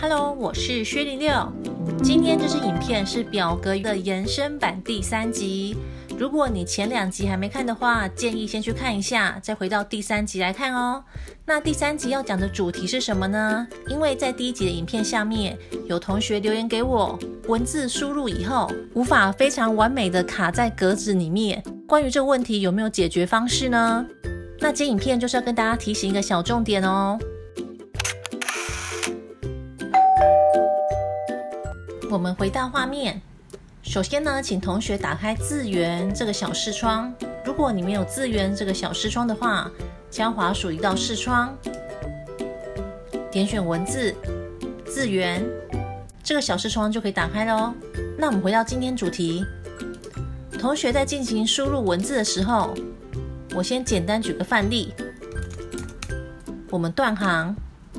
Hello， 我是薛零六。今天这支影片是表格的延伸版第3集。如果你前2集还没看的话，建议先去看一下，再回到第3集来看哦。那第3集要讲的主题是什么呢？因为在第1集的影片下面，有同学留言给我，文字输入以后无法非常完美的卡在格子里面。关于这个问题有没有解决方式呢？那今天影片就是要跟大家提醒一个小重点哦。我们回到画面，首先呢，请同学打开字元这个小视窗。如果你没有字元这个小视窗的话，将滑鼠移到视窗，点选文字、字元，这个小视窗就可以打开咯。那我们回到今天主题，同学在进行输入文字的时候，我先简单举个范例。我们断行，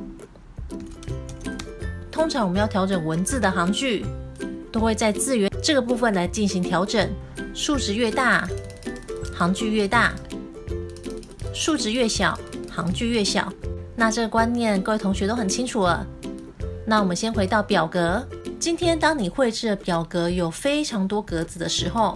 通常我们要调整文字的行距，都会在字元这个部分来进行调整。数值越大，行距越大；数值越小，行距越小。那这个观念各位同学都很清楚了。那我们先回到表格。今天当你绘制的表格有非常多格子的时候，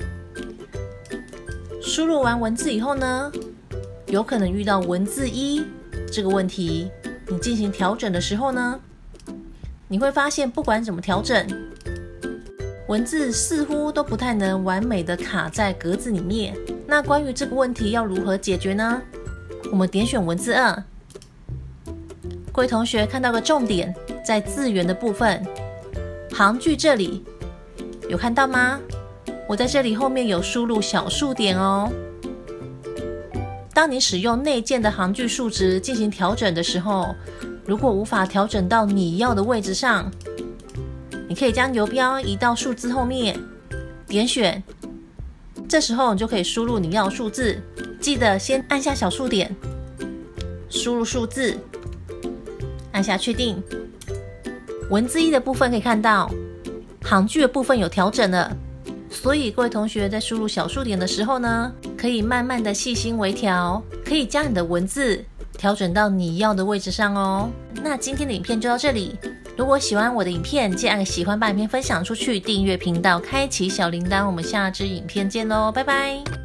输入完文字以后呢，有可能遇到文字1这个问题。你进行调整的时候呢，你会发现不管怎么调整，文字似乎都不太能完美的卡在格子里面。那关于这个问题要如何解决呢？我们点选文字2，各位同学看到个重点，在字元的部分，行距这里有看到吗？我在这里后面有输入小数点哦。当你使用内建的行距数值进行调整的时候，如果无法调整到你要的位置上，你可以将游标移到数字后面，点选，这时候你就可以输入你要的数字。记得先按下小数点，输入数字，按下确定。文字1的部分可以看到，行距的部分有调整了。所以各位同学在输入小数点的时候呢，可以慢慢的细心微调，可以将你的文字调整到你要的位置上哦。那今天的影片就到这里。如果喜欢我的影片，记得按个喜欢，把影片分享出去，订阅频道，开启小铃铛。我们下支影片见咯，拜拜。